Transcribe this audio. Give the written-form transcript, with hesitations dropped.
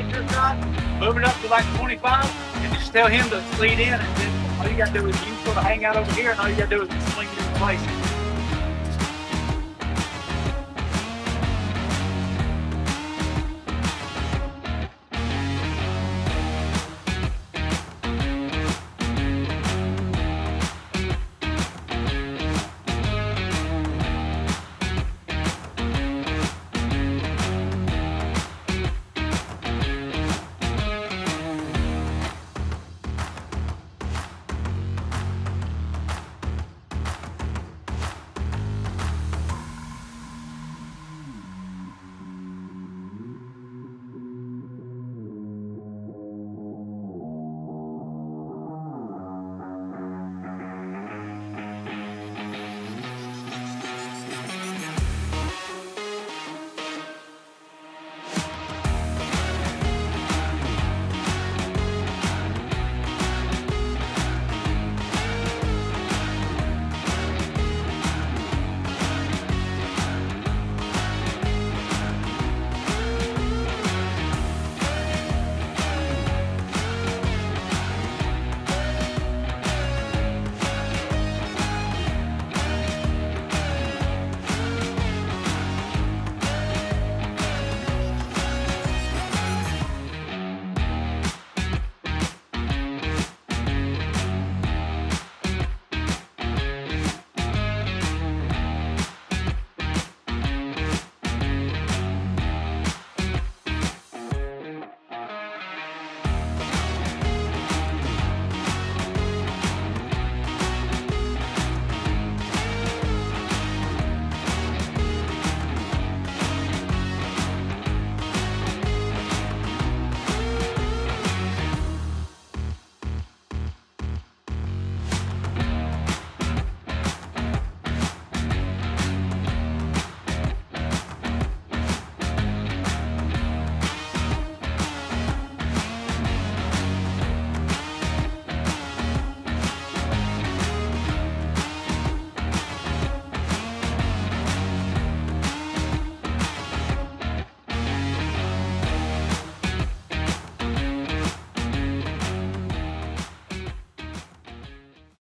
get your shot, move it up to like 25, and just tell him to lead in, and then all you got to do is you sort of hang out over here, and all you got to do is swing it in place.